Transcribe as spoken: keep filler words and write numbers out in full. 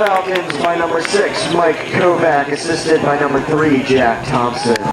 Falcons by number six, Mike Kovach, assisted by number three, Jack Thompson.